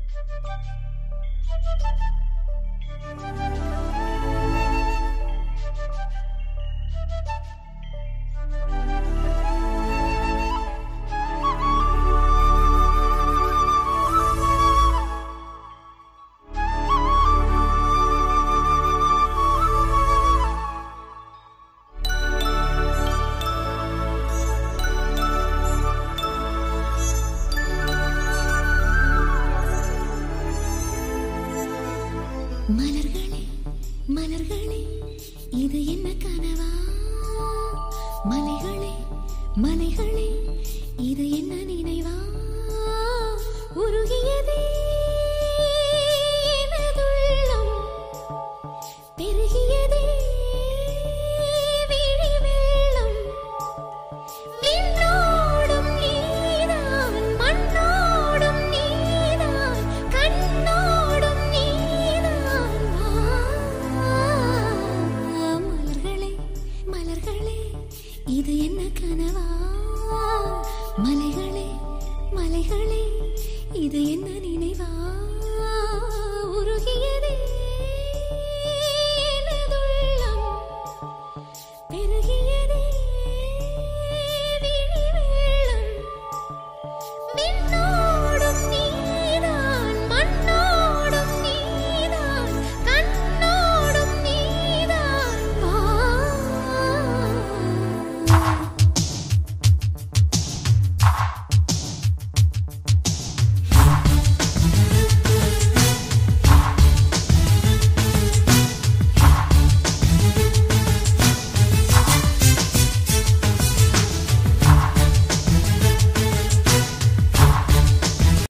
மலர்களே மலர்களே இது என்ன கனவா? மலைகளே மலைகளே இது என்ன நினைவா? உருகியதே எனதுள்ளம், பெருகியதே விழி வெள்ளம். விண்ணோடும் நீதான், மண்ணோடும் நீதான், கண்ணோடும் நீதான். மலர்களே மலர்களே இது என்ன கனவா? மலைகளே மலைகளே இது என்ன நினைவா?